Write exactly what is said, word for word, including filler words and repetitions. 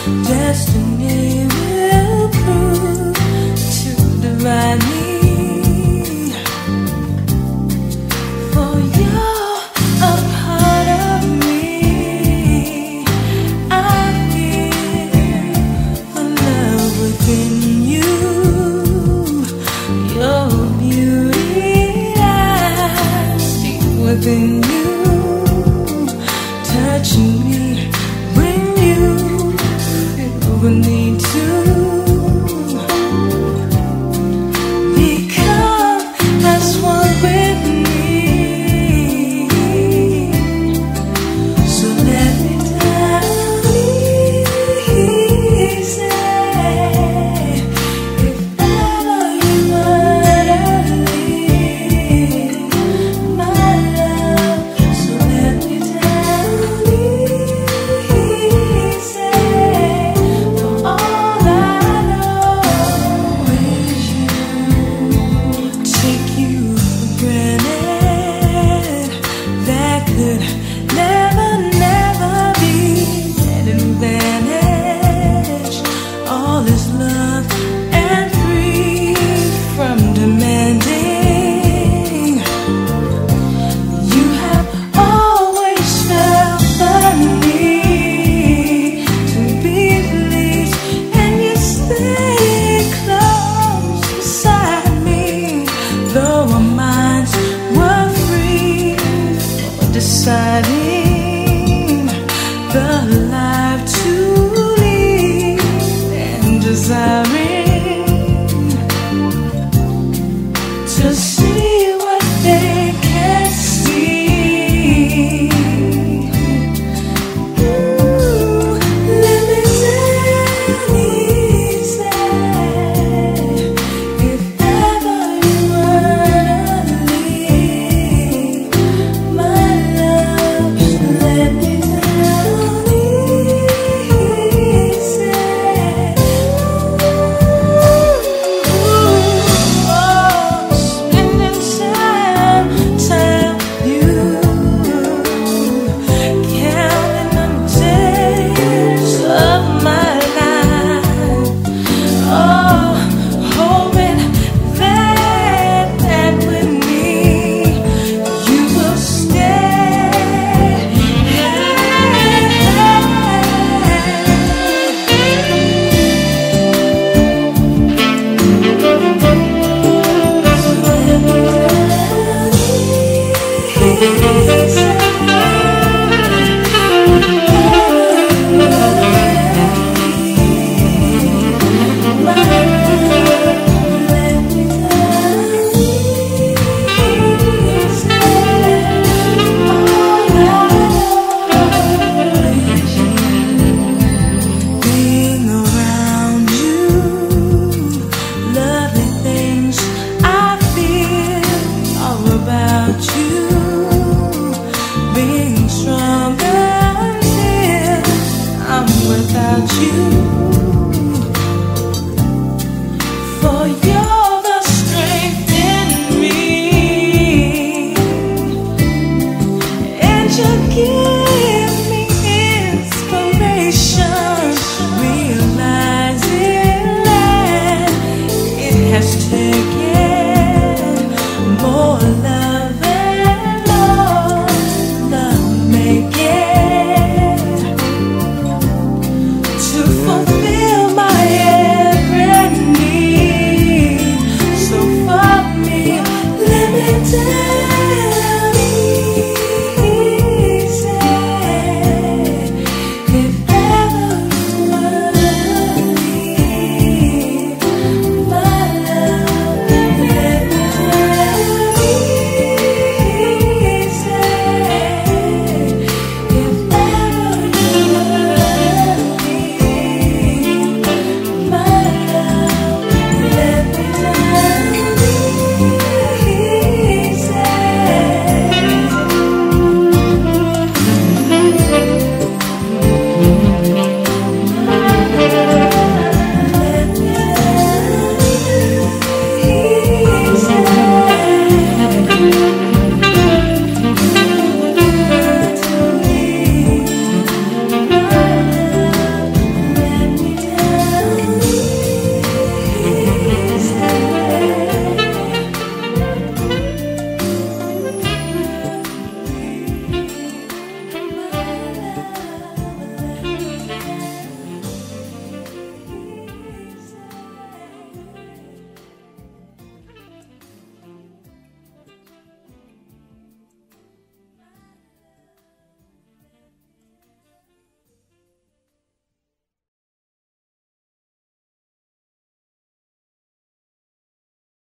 destiny will prove to divide me. For you're a part of me. I feel the love within you. Your beauty lies deep within you. Touching me when you feel the need to. Become as one with me. So let me tell you easy. If ever you wanna leave my love, so let me tell you easy. For all I know is you. Take you for granted. That could never, never be an advantage. All is love and free from demanding. You have always felt the need to be pleased, and you stay close beside me. Though our minds were free for deciding the life to lead and desiring to see what they can't see. Ooh, let me tell you, say, if ever you wanna leave my love, let me tell you, say, oh, spending time, time you, counting the days of my life. Oh, hoping that, that with me you will stay. Being around you, lovely things I feel all about you. Being stronger until I'm without you.